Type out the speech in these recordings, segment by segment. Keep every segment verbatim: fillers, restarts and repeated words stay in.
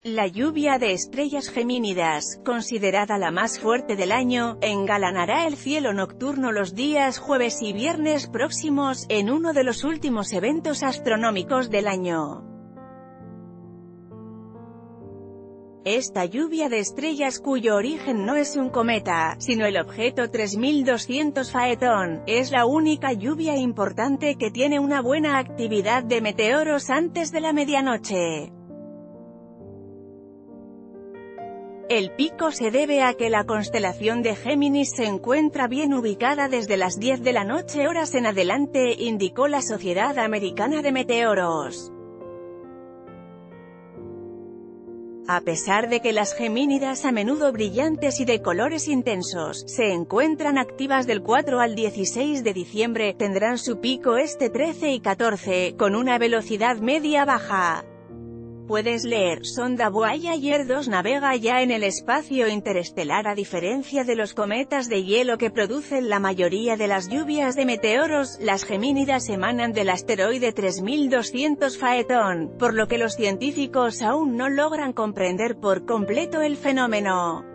La lluvia de estrellas gemínidas, considerada la más fuerte del año, engalanará el cielo nocturno los días jueves y viernes próximos, en uno de los últimos eventos astronómicos del año. Esta lluvia de estrellas, cuyo origen no es un cometa, sino el objeto tres mil doscientos Phaethon, es la única lluvia importante que tiene una buena actividad de meteoros antes de la medianoche. El pico se debe a que la constelación de Géminis se encuentra bien ubicada desde las diez de la noche horas en adelante, indicó la Sociedad Americana de Meteoros. A pesar de que las gemínidas, a menudo brillantes y de colores intensos, se encuentran activas del cuatro al dieciséis de diciembre, tendrán su pico este trece y catorce, con una velocidad media-baja. Puedes leer, sonda Voyager dos navega ya en el espacio interestelar. A diferencia de los cometas de hielo que producen la mayoría de las lluvias de meteoros, las gemínidas emanan del asteroide tres mil doscientos Phaethon, por lo que los científicos aún no logran comprender por completo el fenómeno.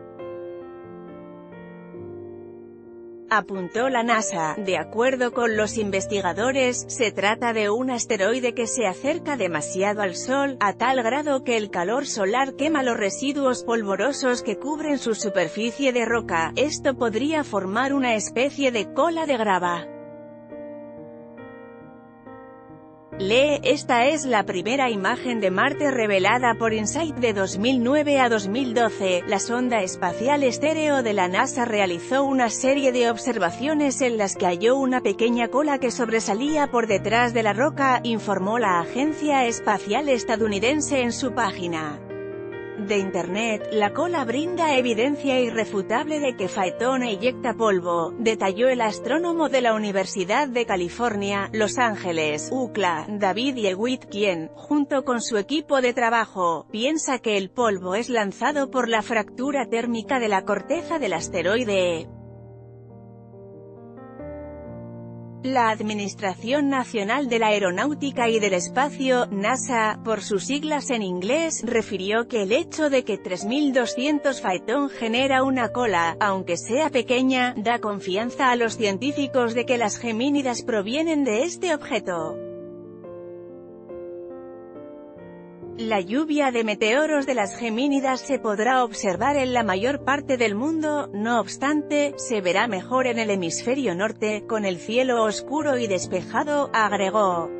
Apuntó la NASA. De acuerdo con los investigadores, se trata de un asteroide que se acerca demasiado al Sol, a tal grado que el calor solar quema los residuos polvorosos que cubren su superficie de roca. Esto podría formar una especie de cola de grava. Lee, esta es la primera imagen de Marte revelada por InSight. De dos mil nueve a dos mil doce, la sonda espacial estéreo de la NASA realizó una serie de observaciones en las que halló una pequeña cola que sobresalía por detrás de la roca, informó la Agencia Espacial Estadounidense en su página de Internet. La cola brinda evidencia irrefutable de que Phaethon eyecta polvo, detalló el astrónomo de la Universidad de California, Los Ángeles, U C L A, David Yewitt, quien, junto con su equipo de trabajo, piensa que el polvo es lanzado por la fractura térmica de la corteza del asteroide. La Administración Nacional de la Aeronáutica y del Espacio, NASA, por sus siglas en inglés, refirió que el hecho de que tres mil doscientos Phaethon genera una cola, aunque sea pequeña, da confianza a los científicos de que las gemínidas provienen de este objeto. La lluvia de meteoros de las gemínidas se podrá observar en la mayor parte del mundo, no obstante, se verá mejor en el hemisferio norte, con el cielo oscuro y despejado, agregó.